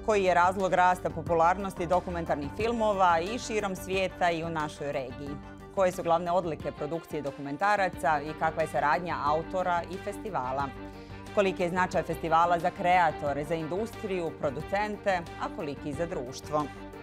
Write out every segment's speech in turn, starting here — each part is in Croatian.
koji je razlog rasta popularnosti dokumentarnih filmova i širom svijeta i u našoj regiji. Koje su glavne odlike produkcije dokumentaraca i kakva je saradnja autora i festivala. Koliki je značaj festivala za kreatore, za industriju, producente, a koliki za društvo.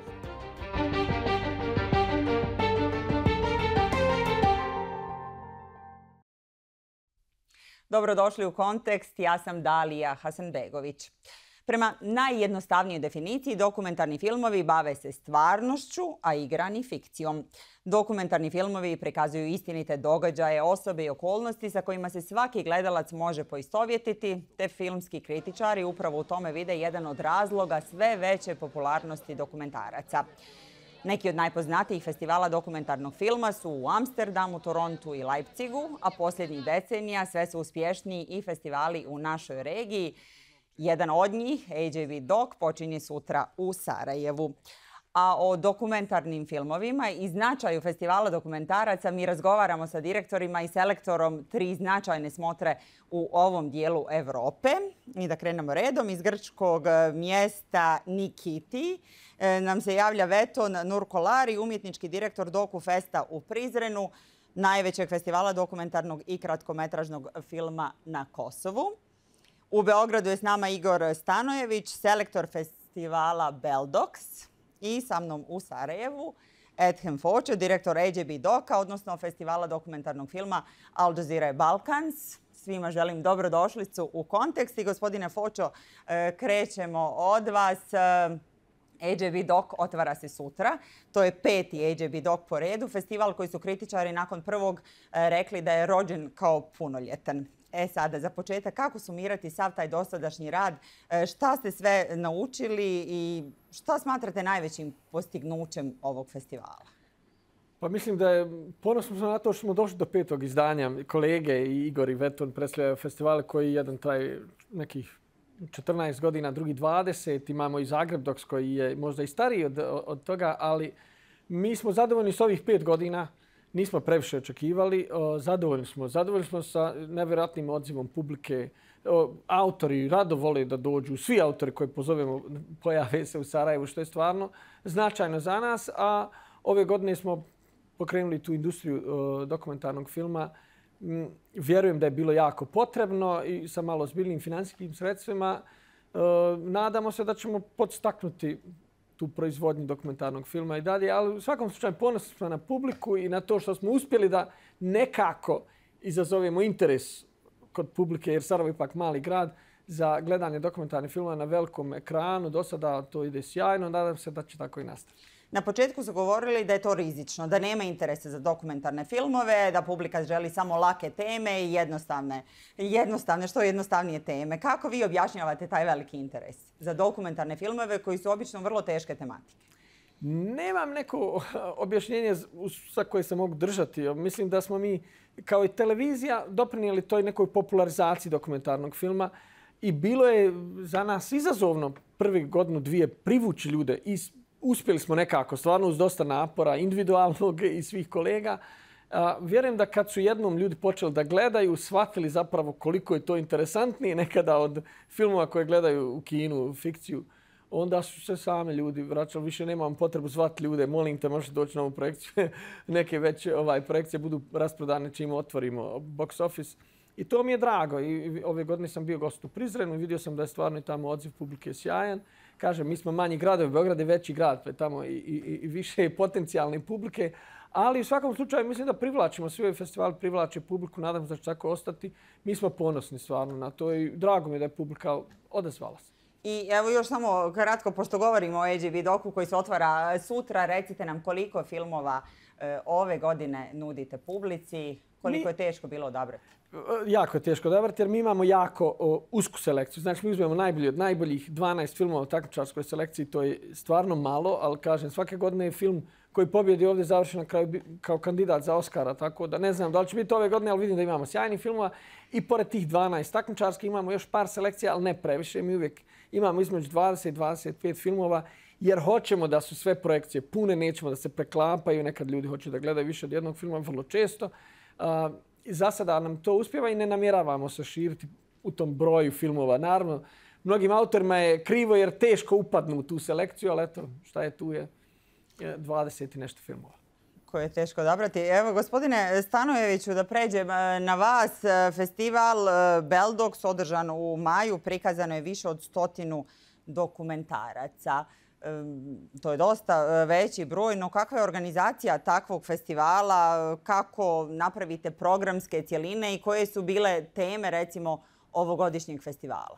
Dobrodošli u Kontekst, ja sam Dalija Hasanbegović. Prema najjednostavnijoj definiciji, dokumentarni filmovi bave se stvarnošću, a igrani fikcijom. Dokumentarni filmovi prikazuju istinite događaje, osobe i okolnosti sa kojima se svaki gledalac može poistovjetiti, te filmski kritičari upravo u tome vide jedan od razloga sve veće popularnosti dokumentaraca. Neki od najpoznatijih festivala dokumentarnog filma su u Amsterdamu, Torontu i Leipzigu, a posljednjih decenija sve su uspješniji i festivali u našoj regiji. Jedan od njih, AJB Doc, počinje sutra u Sarajevu. A o dokumentarnim filmovima i značaju festivala dokumentaraca mi razgovaramo sa direktorima i selektorom 3 značajne smotre u ovom dijelu Europe. I da krenemo redom, iz grčkog mjesta Nikiti nam se javlja Veton Nurkolari, umjetnički direktor Doku Festa u Prizrenu, najvećeg festivala dokumentarnog i kratkometražnog filma na Kosovu. U Beogradu je s nama Igor Stanojević, selektor festivala Beldox. I sa mnom u Sarajevu Edhem Fočo, direktor AJB Doca, odnosno festivala dokumentarnog filma Al Jazeera Balkans. Svima želim dobrodošlicu u Kontekst. I gospodine Fočo, krećemo od vas. AJB Doc otvara se sutra. To je 5. AJB Doc po redu. Festival koji su kritičari nakon prvog rekli da je rođen kao punoljetan. Sada, za početak, kako sumirati sav taj dosadašnji rad? Šta ste sve naučili i šta smatrate najvećim postignućem ovog festivala? Pa mislim da je ponosno na to što smo došli do 5. izdanja. Kolege i Igor i Veton predstavljaju festivale koji jedan traje nekih 14 godina, drugi 20. Imamo i Zagreb Docs koji je možda i stariji od toga, ali mi smo zadovoljni s ovih 5 godina. Nismo previše očekivali. Zadovoljni smo sa nevjerojatnim odzivom publike. Autori rado vole da dođu. Svi autori koji pozovemo pojave se u Sarajevu, što je stvarno značajno za nas. A ove godine smo pokrenuli tu industriju dokumentarnog filma. Vjerujem da je bilo jako potrebno i sa malo ozbiljnim financijskim sredstvima. Nadamo se da ćemo podstaknuti tu proizvodnju dokumentarnog filma i dalje, ali u svakom slučaju ponosni smo na publiku i na to što smo uspjeli da nekako izazovemo interes kod publike, jer Sarajevo je ipak mali grad, za gledanje dokumentarnih filmova na velikom ekranu. Do sada to ide sjajno, nadam se da će tako i nastaviti. Na početku su govorili da je to rizično, da nema interesa za dokumentarne filmove, da publika želi samo lake teme i jednostavne, što jednostavnije teme. Kako vi objašnjavate taj veliki interes za dokumentarne filmove koji su obično vrlo teške tematike? Nemam neko objašnjenje sa koje se mogu držati. Mislim da smo mi kao i televizija doprinijeli toj nekoj popularizaciji dokumentarnog filma i bilo je za nas izazovno prvi godinu, dvije privući ljude i uspjeli smo nekako, stvarno uz dosta napora individualnog i svih kolega. Vjerujem da kad su jednom ljudi počeli da gledaju, shvatili zapravo koliko je to interesantnije nekada od filmova koje gledaju u kinu, fikciju, onda su se sami ljudi vraćali. Više nemam potrebu zvati ljude, molim te, možete doći na ovu projekciju. Neke već projekcije budu rasprodane čim otvorimo box office. I to mi je drago. I ove godine sam bio gost u Prizrenu i vidio sam da je stvarno i tamo odziv publike sjajan. Kažem, mi smo manji gradovi, Beograd je veći grad, pa je tamo i više potencijalne publike. Ali u svakom slučaju mislim da privlačimo, svi ovi festivali privlače publiku, nadam se da će tako ostati. Mi smo ponosni stvarno na to i drago mi je da je publika odazvala se. I evo još samo kratko, pošto govorimo o AJB Docu koji se otvara sutra, recite nam koliko filmova ove godine nudite publici, koliko je teško bilo odabrati? Jako je teško odabrati jer mi imamo jako usku selekciju. Znači mi uzmemo najbolji od najboljih 12 filmova u takmičarskoj selekciji. To je stvarno malo, ali kažem, svake godine je film koji pobjedi ovdje završen na kraju kao kandidat za Oscara. Tako da ne znam da li će biti ove godine, ali vidim da imamo sjajnih filmova. I pored tih 12 takmičarskih imamo još par selekcija, ali ne previše. Mi uvijek imamo između 20 i 25 filmova jer hoćemo da su sve projekcije pune, nećemo da se preklapaju. Nekad ljudi hoće da gledaju više od jednog filma, vrlo često. Za sada nam to uspjeva i ne namjeravamo se širiti u tom broju filmova. Naravno, mnogim autorima je krivo jer teško upadnu u tu selekciju, ali eto, šta je tu je 20 i nešto filmova. Koje je teško odabrati. Evo, gospodine Stanojeviću, da pređem na vas. Festival Beldox održan u maju, prikazano je više od 100 dokumentaraca. To je dosta veći broj, no kakva je organizacija takvog festivala? Kako napravite programske cjeline i koje su bile teme, recimo, ovogodišnjeg festivala?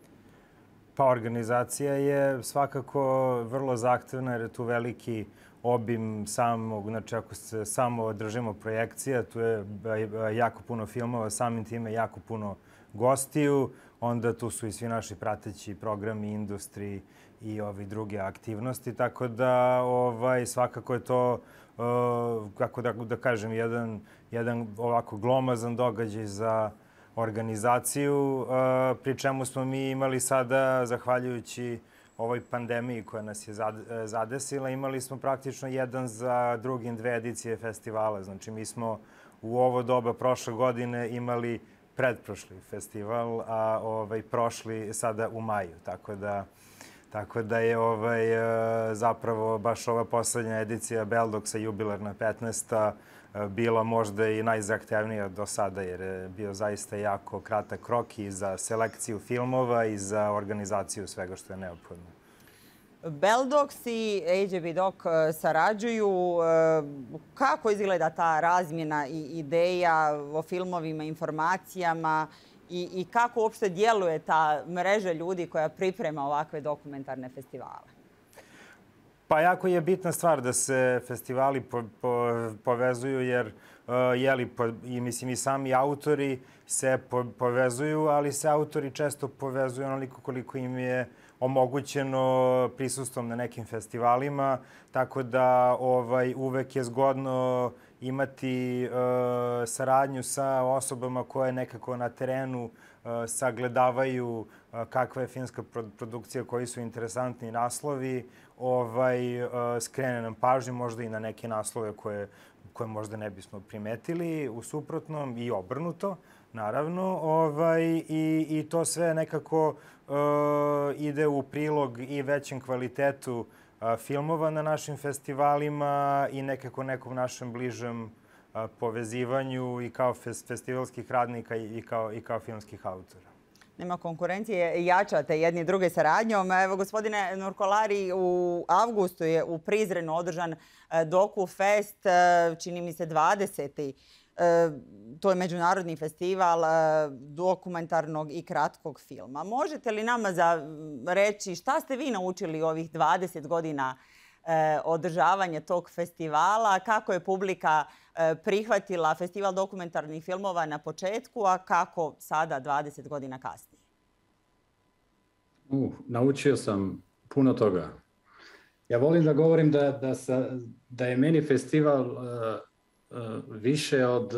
Pa organizacija je svakako vrlo zahtevna jer je tu veliki obim samog, znači ako se samo držimo projekcija, tu je jako puno filmova, samim time jako puno gostiju, onda tu su i svi naši prateći programi, industriji i druge aktivnosti, tako da svakako je to, kako da kažem, jedan ovako glomazan događaj za organizaciju, pri čemu smo mi imali sada, zahvaljujući ovoj pandemiji koja nas je zadesila, imali smo praktično jedan za drugim 2 edicije festivala. Znači, mi smo u ovo doba prošle godine imali pretprošli festival, a prošli sada u maju. Tako da je zapravo baš ova poslednja edicija Beldoxa, jubilarna 15. bila možda i najzahtevnija do sada, jer je bio zaista jako kratak rok i za selekciju filmova i za organizaciju svega što je neophodno. Beldox i AJB Doc sarađuju. Kako izgleda ta razmjena i ideja o filmovima, informacijama i kako uopšte djeluje ta mreža ljudi koja priprema ovakve dokumentarne festivale? Pa jako je bitna stvar da se festivali povezuju jer i sami autori se povezuju, ali se autori često povezuju onoliko koliko im je omogućeno prisustvom na nekim festivalima, tako da uvek je zgodno imati saradnju sa osobama koje nekako na terenu sagledavaju kakva je filmska produkcija, koji su interesantni naslovi, skrene nam pažnju možda i na neke naslove koje možda ne bismo primetili u suprotnom i obrnuto, naravno. I to sve nekako ide u prilog i većem kvalitetu filmova na našim festivalima i nekako nekom našem bližem povezivanju i kao festivalskih radnika i kao filmskih autora. Nema konkurencije, jačate jedni druge saradnjom. Evo, gospodine Nurkolari, u avgustu je u Prizrenu održan DokuFest, čini mi se 20. To je međunarodni festival dokumentarnog i kratkog filma. Možete li nama reći šta ste vi naučili ovih 20 godina održavanja tog festivala? Kako je publika prihvatila festival dokumentarnih filmova na početku, a kako sada 20 godina kasnije? Naučio sam puno toga. Ja volim da govorim da je meni festival više od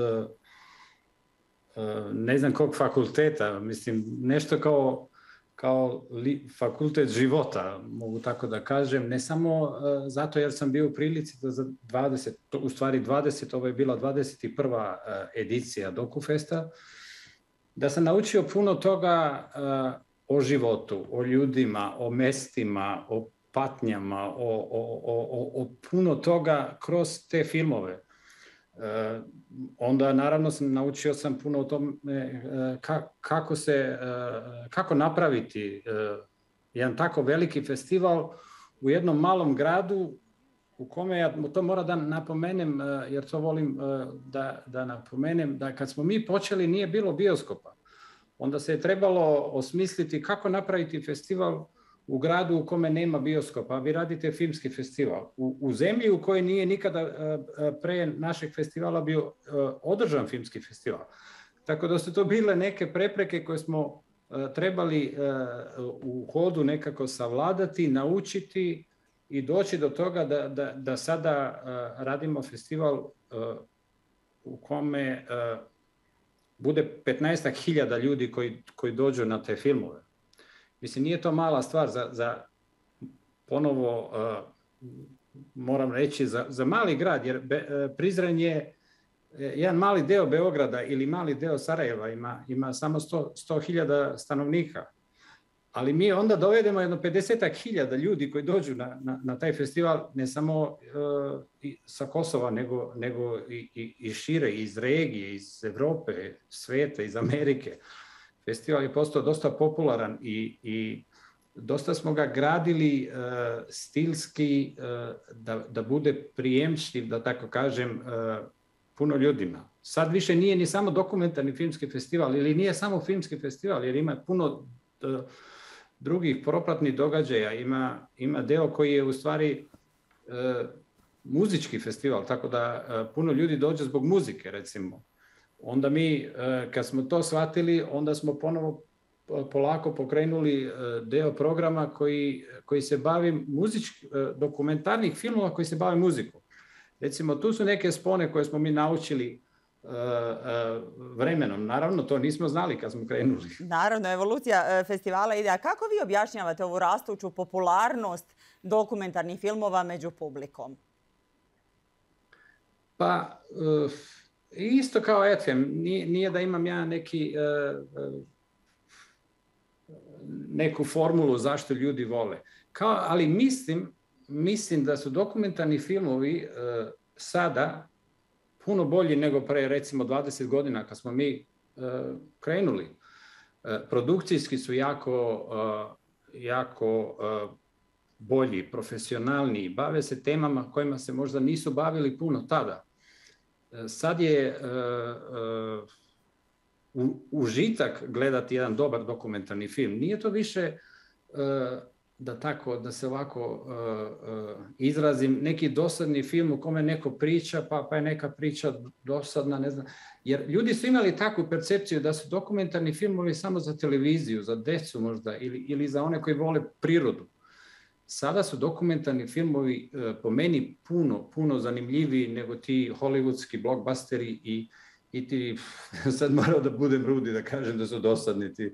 ne znam kog fakulteta. Mislim, nešto kao fakultet života, mogu tako da kažem. Ne samo zato jer sam bio u prilici da za 20, ovo je bila 21. edicija DokuFesta, da sam naučio puno toga o životu, o ljudima, o mestima, o patnjama, o puno toga kroz te filmove. Onda naravno naučio sam puno o tome kako napraviti jedan tako veliki festival u jednom malom gradu u kome, ja to moram da napomenem, jer to volim da napomenem, da kad smo mi počeli nije bilo bioskopa. Onda se je trebalo osmisliti kako napraviti festival u gradu u kome nema bioskopa, a vi radite filmski festival. U zemlji u kojoj nije nikada pre našeg festivala bio održan filmski festival. Tako da su to bile neke prepreke koje smo trebali u hodu nekako savladati, naučiti i doći do toga da sada radimo festival u kome bude 15.000 ljudi koji dođu na te filmove. Mislim, nije to mala stvar za ponovo, moram reći, za mali grad, jer Prizren je jedan mali deo Beograda ili mali deo Sarajeva, ima samo 100.000 stanovnika. Ali mi onda dovedemo jedno 50.000 ljudi koji dođu na taj festival, ne samo sa Kosova, nego i šire, iz regije, iz Evrope, sveta, iz Amerike. Festival je postao dosta popularan i dosta smo ga gradili stilski da bude prijemčiv, da tako kažem, puno ljudima. Sad više nije ni samo dokumentarni filmski festival ili nije samo filmski festival, jer ima puno drugih propratnih događaja. Ima deo koji je u stvari muzički festival, tako da puno ljudi dođe zbog muzike, recimo. Onda mi, kad smo to shvatili, onda smo ponovo polako pokrenuli deo programa koji se bavi dokumentarnih filmova koji se bave muzikom. Recimo, tu su neke spone koje smo mi naučili vremenom. Naravno, to nismo znali kad smo krenuli. Naravno, evolucija festivala ide. A kako vi objašnjavate ovu rastuću popularnost dokumentarnih filmova među publikom? Pa, isto kao FM. Nije da imam ja neku formulu zašto ljudi vole. Ali mislim da su dokumentarni filmovi sada puno bolji nego pre recimo 20 godina kad smo mi krenuli. Produkcijski su jako bolji, profesionalniji, bave se temama kojima se možda nisu bavili puno tada. Sad je užitak gledati jedan dobar dokumentarni film. Nije to više da se ovako izrazim, neki dosadni film u kome neko priča, pa je neka priča dosadna, ne znam. Jer ljudi su imali takvu percepciju da su dokumentarni filmovi samo za televiziju, za decu možda, ili za one koji vole prirodu. Sada su dokumentarni filmovi po meni puno zanimljiviji nego ti hollywoodski blockbusteri i ti, sad moram da budem rudi da kažem da su dosadni ti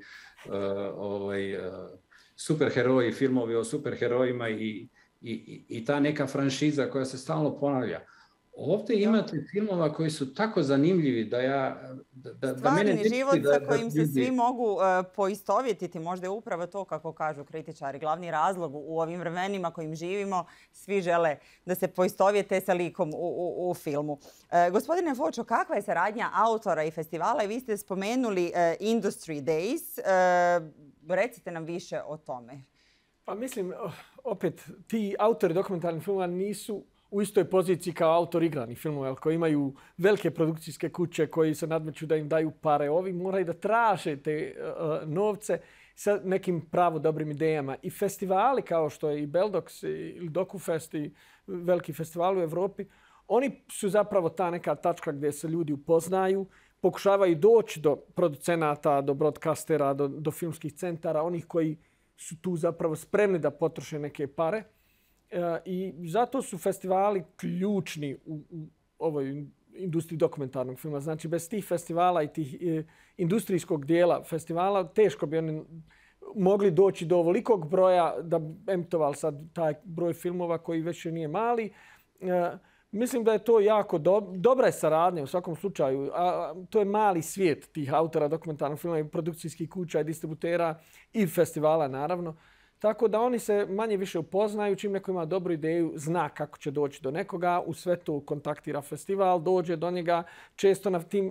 superheroji, filmovi o superherojima i ta neka franšiza koja se stalno ponavlja. Ovdje imate filmova koji su tako zanimljivi da stvarni život sa kojim se svi mogu poistovjetiti. Možda je upravo to, kako kažu kritičari, glavni razlog u ovim vremenima kojim živimo. Svi žele da se poistovjete sa likom u filmu. Gospodine Fočo, kakva je saradnja autora i festivala? Vi ste spomenuli Industry Days. Recite nam više o tome. Pa mislim, opet, ti autori dokumentarnih filmova nisu u istoj poziciji kao autor igranih filmova, koji imaju velike produkcijske kuće koji se nadmeću da im daju pare. Ovi moraju da traže te novce sa nekim pravo dobrim idejama. I festivali kao što je i Beldox ili Dokufest i veliki festivali u Evropi, oni su zapravo ta neka tačka gdje se ljudi upoznaju, pokušavaju doći do producenata, do broadcastera, do filmskih centara, onih koji su tu zapravo spremni da potroše neke pare. I zato su festivali ključni u ovoj industriji dokumentarnog filma. Znači, bez tih festivala i tih industrijskog dijela festivala teško bi oni mogli doći do ovolikog broja da bi emitovali sad taj broj filmova koji već nije mali. Mislim da je to jako dobra je saradnja u svakom slučaju. To je mali svijet tih autora dokumentarnog filma i produkcijskih kuća i distributera i festivala naravno. Tako da oni se manje više upoznaju, čim neko ima dobru ideju, zna kako će doći do nekoga, u sve to kontaktira festival, dođe do njega. Često na tim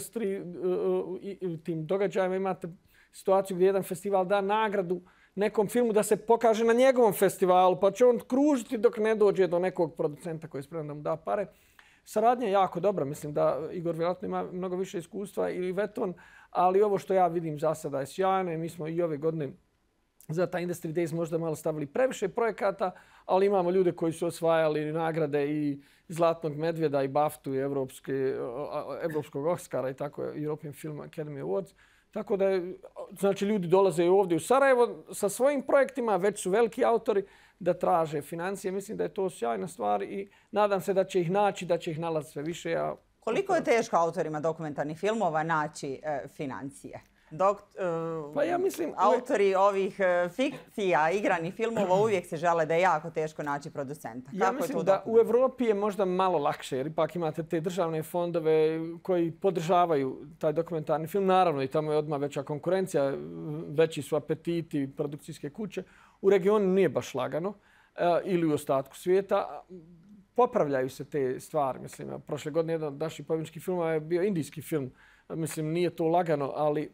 tim događajima imate situaciju gdje jedan festival da nagradu nekom filmu da se pokaže na njegovom festivalu, pa će on kružiti dok ne dođe do nekog producenta koji je spreman da mu da pare. Saradnja je jako dobra, mislim da Igor vjerojatno ima mnogo više iskustva ili Veton, ali ovo što ja vidim za sada je sjajno i mi smo i ove godine za taj Industry Days možda malo stavili previše projekata, ali imamo ljude koji su osvajali nagrade i Zlatnog medvjeda i BAFTA-u i Evropskog Oscara i tako European Film Academy Awards. Tako da znači, ljudi dolaze ovdje u Sarajevo sa svojim projektima, već su veliki autori da traže financije. Mislim da je to sjajna stvar i nadam se da će ih naći, da će ih nalaziti sve više. Koliko je teško autorima dokumentarnih filmova naći financije? Pa ja mislim, autori ovih fikcija, igranih filmova uvijek se žele da je jako teško naći producenta. Ja mislim da u Evropi je možda malo lakše, jer ipak imate te državne fondove koji podržavaju taj dokumentarni film. Naravno, i tamo je odmah veća konkurencija, veći su apetiti produkcijske kuće. U regionu nije baš lagano, ili u ostatku svijeta. Popravljaju se te stvari. Mislim, prošle godine jedan od naših pobjedničkih filmova je bio indijski film. Mislim, nije to lagano, ali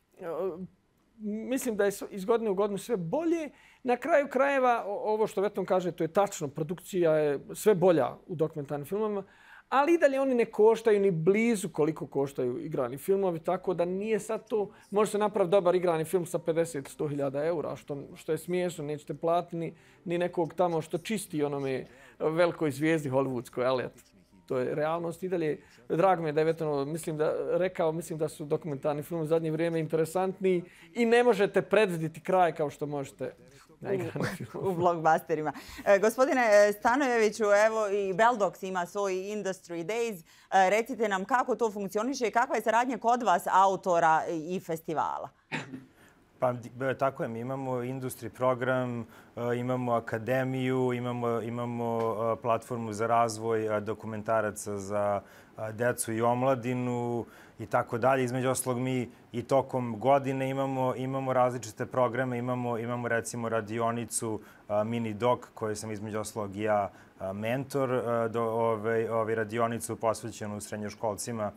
mislim da je iz godine u godinu sve bolje. Na kraju krajeva, ovo što Veton kaže, to je tačno. Produkcija je sve bolja u dokumentarnim filmovima, ali i dalje oni ne koštaju ni blizu koliko koštaju igrani filmovi, tako da nije sad to... Može se napraviti dobar igrani film sa 50-100 hiljada eura, što je smiješno, nećete platiti ni nekog tamo što čisti onome velikoj zvijezdi hollywoodskoj, ali to je realnost i dalje. Drago mi je da je Veton mislim da su dokumentarni film u zadnje vrijeme interesantniji i ne možete predvidjeti kraj kao što možete na igranim filmu. U blockbusterima. Gospodine Stanojeviću, evo i Beldox ima svoj Industry Days. Recite nam kako to funkcioniše i kakva je saradnja kod vas autora i festivala? Pa tako je, mi imamo industry program, imamo akademiju, imamo platformu za razvoj dokumentaraca za decu i omladinu i tako dalje. Između ostalog mi i tokom godine imamo različite programe, imamo recimo radionicu Mini Doc koju sam između ostalog ja mentor, ove radionicu posvećenu srednjoškolcima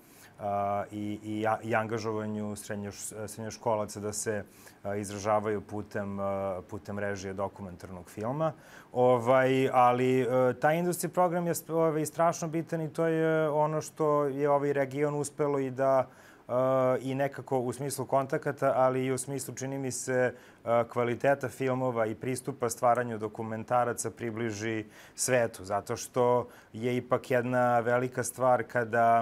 i angažovanju srednjoškolaca da se izražavaju putem režije dokumentarnog filma. Ali taj industry program je strašno bitan i to je ono što je ovaj region uspelo i da i nekako u smislu kontakata, ali i u smislu, čini mi se, kvaliteta filmova i pristupa stvaranju dokumentaraca približi svetu. Zato što je ipak jedna velika stvar kada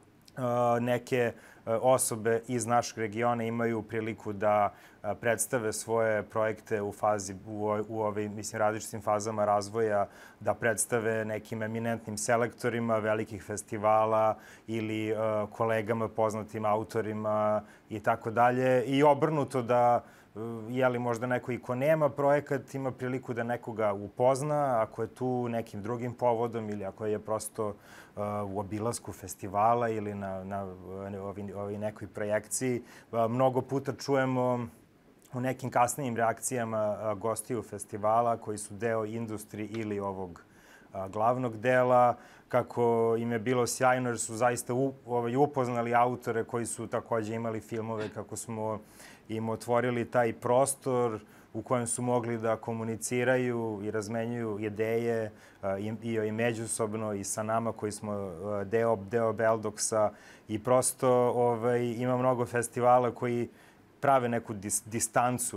neke osobe iz našeg regiona imaju priliku da predstave svoje projekte u ovim različitim fazama razvoja, da predstave nekim eminentnim selektorima velikih festivala ili kolegama, poznatim autorima i tako dalje. I obrnuto da možda neko i ko nema projekat ima priliku da nekoga upozna ako je tu nekim drugim povodom ili ako je prosto u obilasku festivala ili na nekoj projekciji. Mnogo puta čujemo u nekim kasnijim reakcijama gostiju festivala koji su deo industrije ili ovog glavnog dela, kako im je bilo sjajno jer su zaista upoznali autore koji su također imali filmove, kako smo im otvorili taj prostor u kojem su mogli da komuniciraju i razmenjuju ideje i međusobno i sa nama koji smo deo Beldoxa. I prosto ima mnogo festivala koji prave neku distancu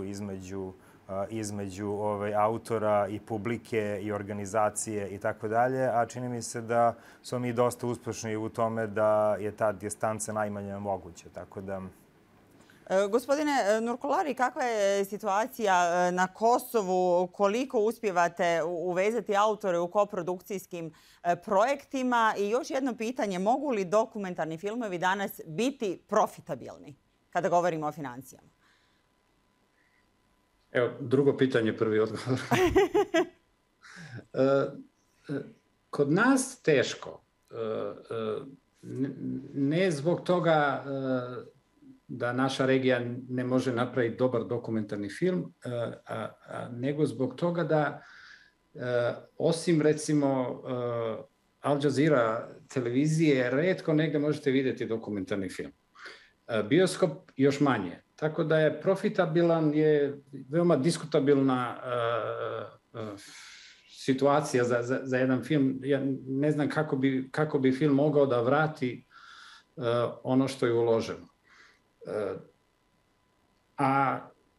između autora i publike i organizacije i tako dalje, a čini mi se da smo mi dosta uspešni u tome da je ta distanca najmanje moguća. Tako da... Gospodine Nurkolari, kakva je situacija na Kosovu? Koliko uspijevate uvezati autore u koprodukcijskim projektima? I još jedno pitanje, mogu li dokumentarni filmovi danas biti profitabilni kada govorimo o financijama? Evo, drugo pitanje, prvi odgovor. Kod nas teško. Ne zbog toga da naša regija ne može napraviti dobar dokumentarni film, nego zbog toga da osim recimo Al Jazeera televizije, retko negdje možete vidjeti dokumentarni film. Bioskop još manje. Tako da je profitabilan, je veoma diskutabilna situacija za jedan film. Ja ne znam kako bi film mogao da vrati ono što je uloženo. A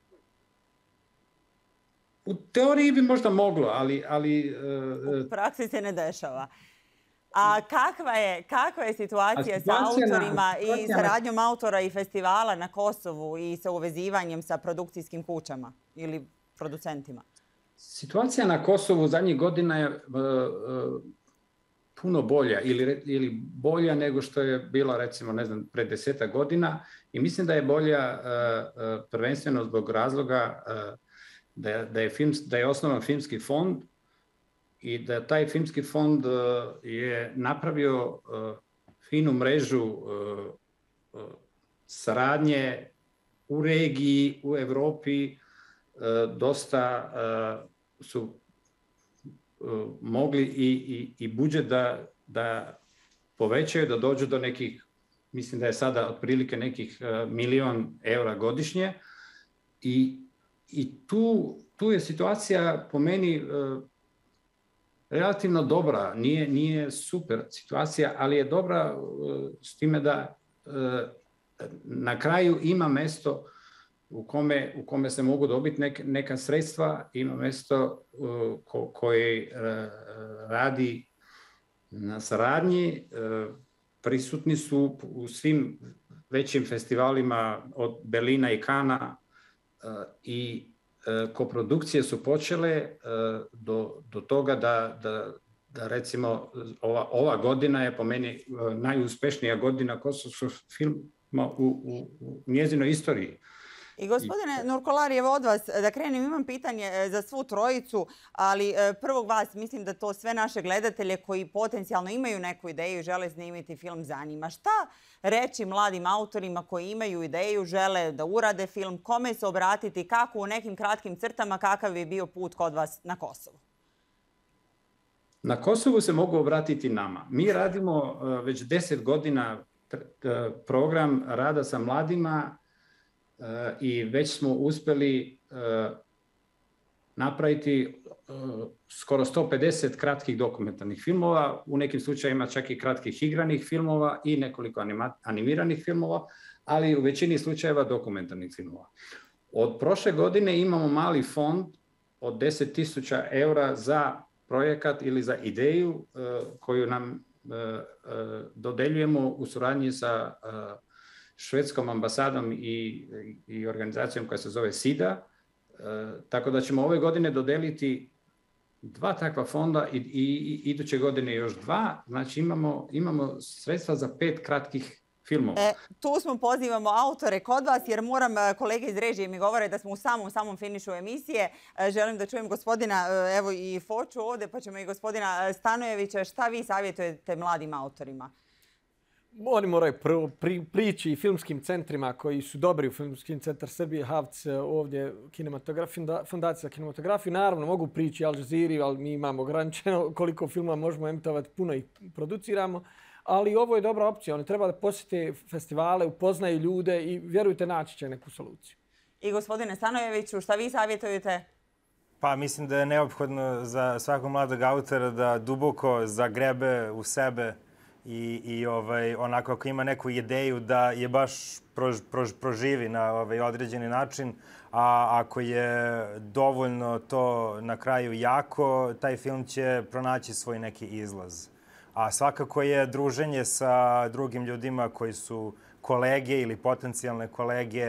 u teoriji bi možda moglo, ali u praksi se ne dešava. A kakva je situacija sa autorima i saradnjom autora i festivala na Kosovu i sa uvezivanjem sa produkcijskim kućama ili producentima? Situacija na Kosovu zadnjih godina je puno bolja ili bolja nego što je bila, recimo, ne znam, pred 10 godina, i mislim da je bolja prvenstveno zbog razloga da je osnovan filmski fond i da taj filmski fond je napravio finu mrežu saradnje u regiji, u Europi. Dosta su mogli i budžet da povećaju, da dođu do nekih, mislim da je sada otprilike nekih 1 milion eura godišnje. I tu je situacija po meni relativno dobra. Nije super situacija, ali je dobra s time da na kraju ima mesto u kome se mogu dobiti neka sredstva, ima mesto koje radi na saradnji, prisutni su u svim većim festivalima od Berlina i Kana i koprodukcije su počele do toga da recimo ova godina je po meni najuspješnija godina kosovskog filma u njezinoj istoriji. I gospodine Nurkolari, evo od vas da krenem, imam pitanje za svu trojicu, ali prvog vas, mislim da to sve naše gledatelje koji potencijalno imaju neku ideju i žele snimiti film zanima. Šta reći mladim autorima koji imaju ideju, žele da urade film, kome se obratiti, kako u nekim kratkim crtama, kakav je bio put kod vas na Kosovu? Na Kosovu se mogu obratiti nama. Mi radimo već 10 godina program rada sa mladima i već smo uspjeli napraviti skoro 150 kratkih dokumentarnih filmova, u nekim slučajevima čak i kratkih igranih filmova i nekoliko animiranih filmova, ali u većini slučajeva dokumentarnih filmova. Od prošle godine imamo mali fond od 10.000 eura za projekat ili za ideju koju nam dodeljujemo u suradnji sa švedskom ambasadom i organizacijom koja se zove SIDA. Tako da ćemo ove godine dodeliti 2 takva fonda i iduće godine još 2. Znači imamo sredstva za 5 kratkih filmova. Tu smo, pozivamo autore kod vas, jer moram, kolege iz režije mi govore da smo u samom finišu emisije. Želim da čujem gospodina, evo i Foču ovdje, pa ćemo i gospodina Stanojevića. Šta vi savjetujete mladim autorima? Oni moraju prvo prići filmskim centrima koji su dobri u Filmskim centar Srbije, HAVC, ovdje Fondacija za kinematografiju. Naravno, mogu prići Al Jazeera, ali mi imamo ograničeno koliko filma možemo emitovati, puno ih produciramo. Ali ovo je dobra opcija. Oni treba da posjete festivale, upoznaju ljude i vjerujte, naći će neku soluciju. I gospodine Stanojeviću, šta vi savjetujete? Pa mislim da je neophodno za svakog mladog autora da duboko zagrebe u sebe i onako ako ima neku ideju da je baš proživi na određeni način, a ako je dovoljno to na kraju jako, taj film će pronaći svoj neki izlaz. A svakako je druženje sa drugim ljudima koji su kolege ili potencijalne kolege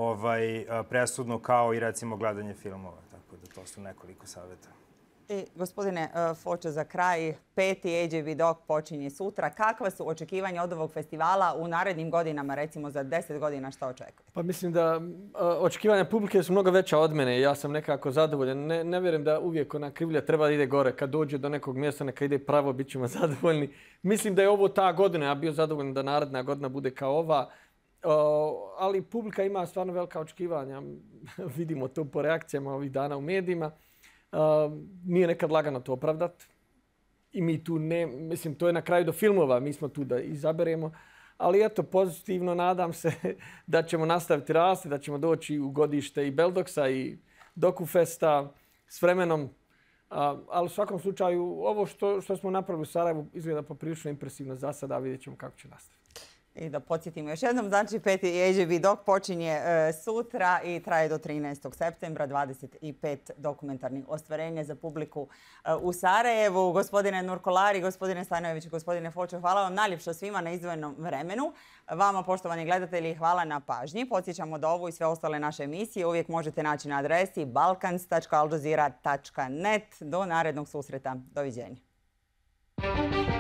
presudno kao i recimo gledanje filmova. Tako da to su nekoliko savjeta. I gospodine Fočo, za kraj, 5. AJB Doc počinje sutra. Kakva su očekivanja od ovog festivala u narednim godinama, recimo za 10 godina, šta očekujete? Pa mislim da očekivanja publike su mnogo veća od mene i ja sam nekako zadovoljan. Ne vjerujem da uvijek ona krivlja treba da ide gore. Kad dođe do nekog mjesta, neka ide pravo, bit ćemo zadovoljni. Mislim da je ovo ta godina. Ja bio zadovoljan da naredna godina bude kao ova. Ali publika ima stvarno velika očekivanja. Vidimo to po reakcijama ovih dana u medijima. Nije nekad lagano to opravdati. I mi tu mislim, to je na kraju do filmova, mi smo tu da izaberemo. Ali eto, pozitivno nadam se da ćemo nastaviti rasti, da ćemo doći u godište i Beldoksa i Dokufesta s vremenom. Ali u svakom slučaju, ovo što smo napravili u Sarajevu izgleda poprilično impresivno za sada, a vidjet ćemo kako će nastaviti. I da podsjetimo još jednom, znači 5. AJB Doc počinje sutra i traje do 13. septembra, 25 dokumentarnih ostvarenja za publiku u Sarajevu. Gospodine Nurkolari, gospodine Stanojević, gospodine Fočo, hvala vam najljepše svima na izdvojenom vremenu. Vama, poštovani gledatelji, hvala na pažnji. Podsjećamo da ovu i sve ostale naše emisije uvijek možete naći na adresi balkans.aljazeera.net. Do narednog susreta. Doviđenja.